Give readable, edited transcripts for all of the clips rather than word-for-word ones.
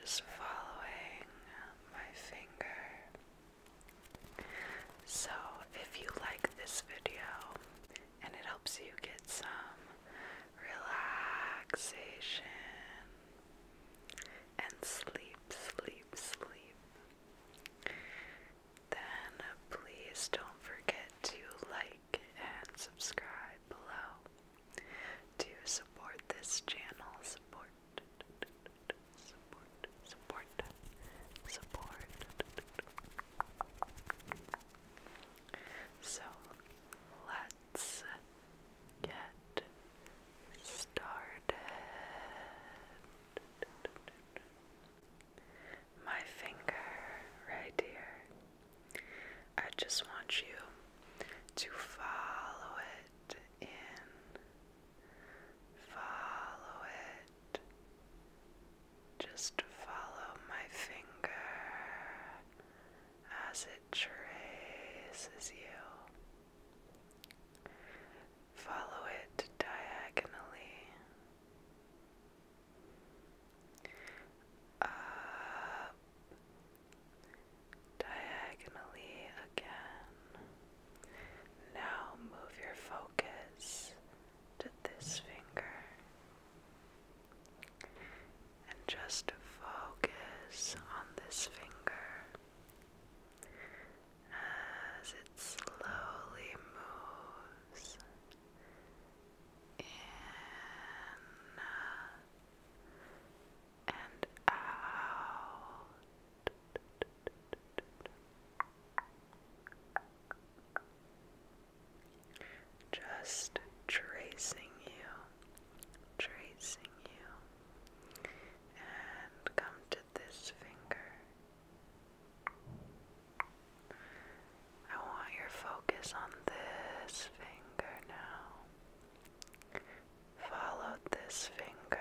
just following my finger. So, if you like this video and it helps you get some relaxation and sleep, then please don't forget to like and subscribe below to support this channel. Support. So let's get started. My finger right here. I just want you to follow it in. Follow it. Just follow my finger as it traces you. Follow it diagonally. Up. Diagonally again. Now move your focus to this finger and just focus on this finger as it slowly moves in and out. Just tracing you, and come to this finger. I want your focus on this finger now. Follow this finger.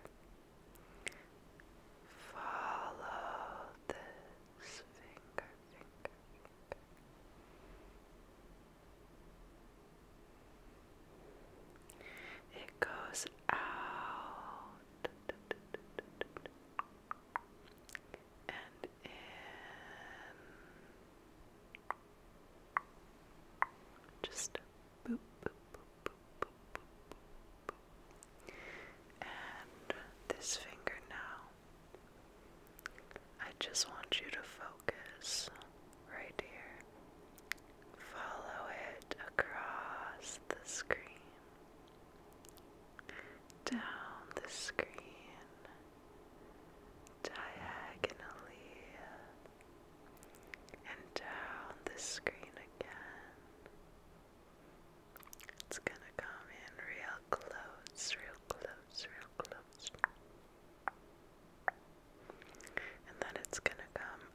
Follow this finger. It goes out and in. Just boop, boop, boop, boop, boop, boop, boop. And this finger now. I just want you to focus right here. Follow it across the screen. Down the screen. Diagonally. And down the screen again. It's gonna come in real close, real close, real close. And then it's gonna come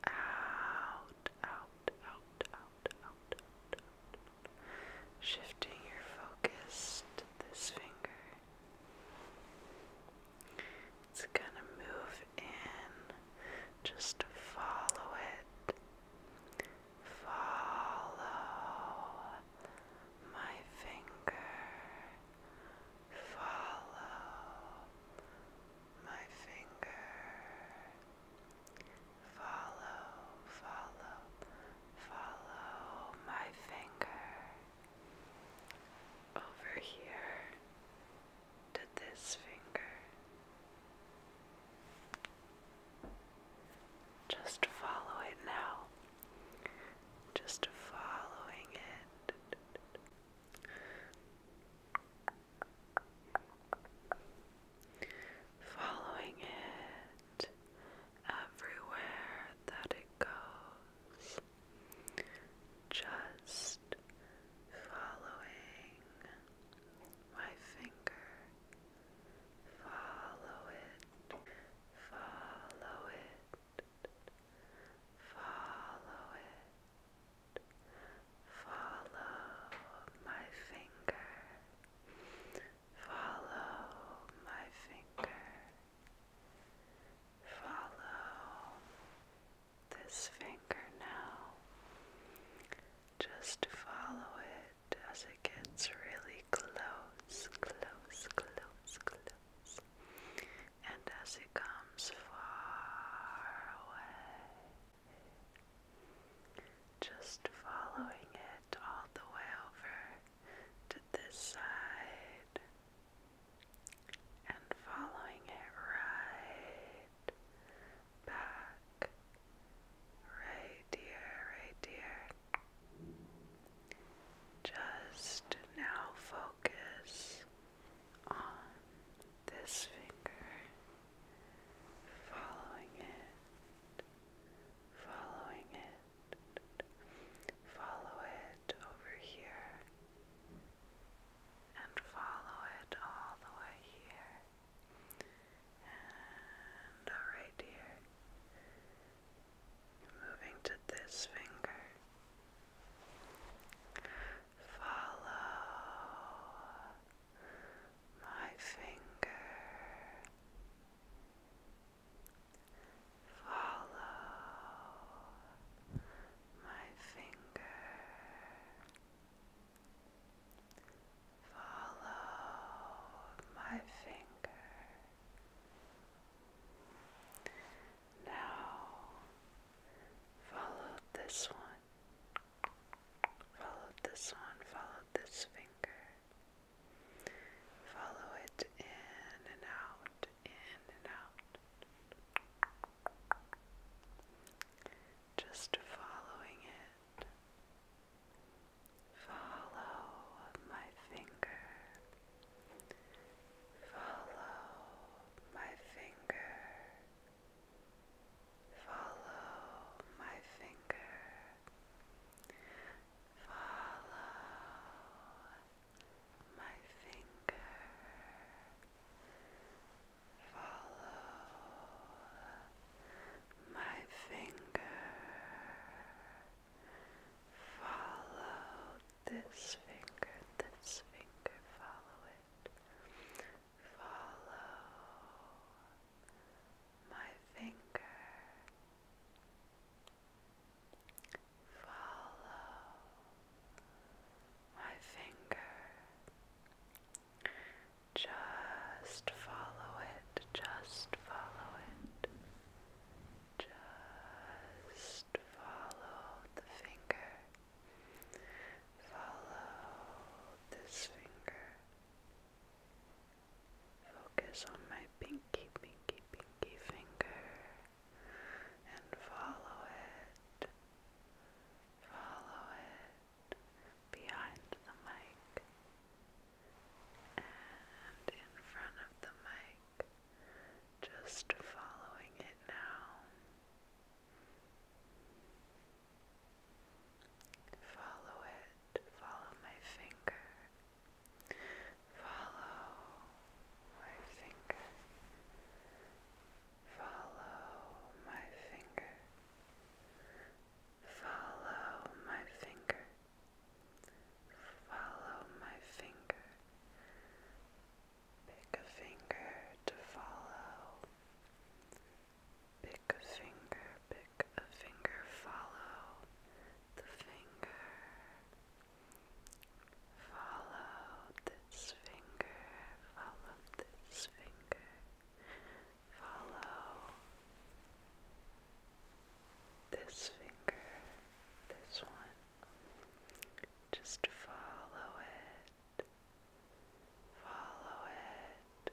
this finger, this one. Just follow it. Follow it.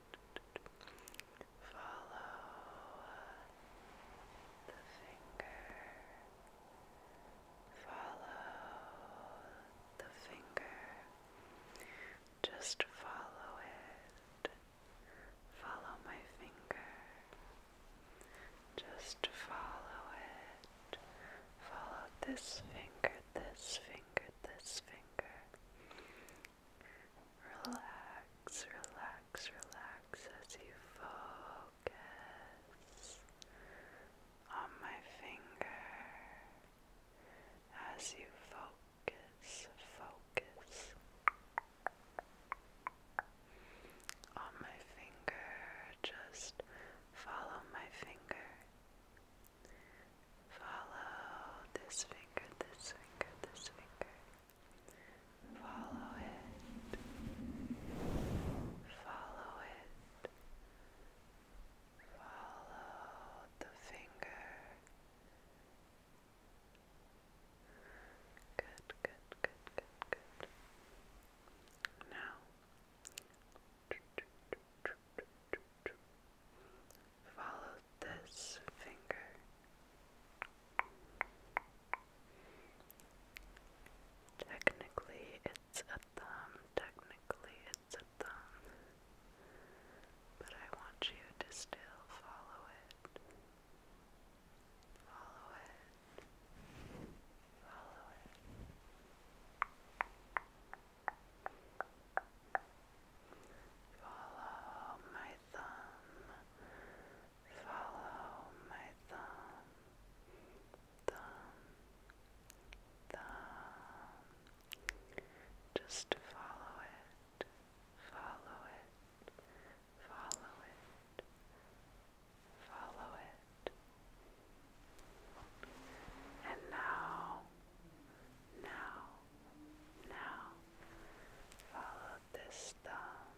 Follow the finger. Follow the finger. Just follow it. Follow my finger. Just follow it. Follow this finger, this finger, this finger. Relax, relax, relax as you focus on my finger. As you focus on my finger, just follow my finger. Follow this finger, this finger, this finger. Follow it. Follow it. Follow the finger. Good, good, good, good, good. Now, follow this finger. Technically, it's a thumb. Technically, it's a thumb. But I want you to still follow it. Follow it. Follow it. Follow my thumb. Follow my thumb. Thumb. Thumb. Just follow it. Follow it. Follow it. Follow it. And now, follow this thumb.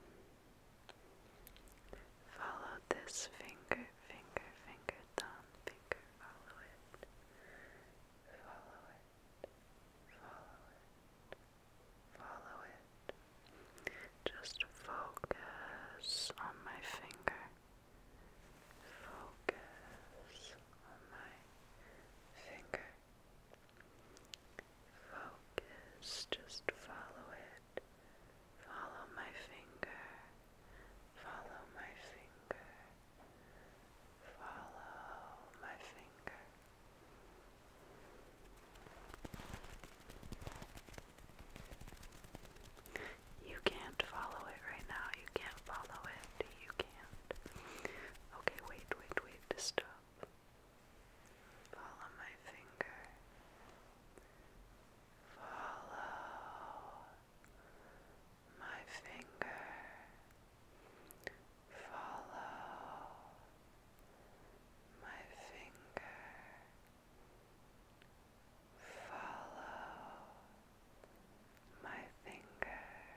Follow this finger, finger, finger, thumb, finger. Follow it. Follow it. Follow it. Follow it. Just focus on my finger. Focus on my finger. Focus, just follow it. Follow my finger. Follow my finger. Follow my finger. You can't follow it right now. You can't follow it. You can't. Okay, wait, stop. Follow my finger. Follow my finger. Follow my finger. Follow my finger.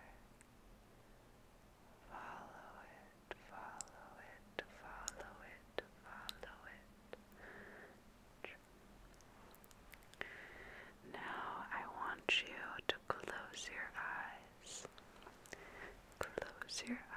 Follow it, follow it, follow it, follow it. Now I want you to close your eyes. Close your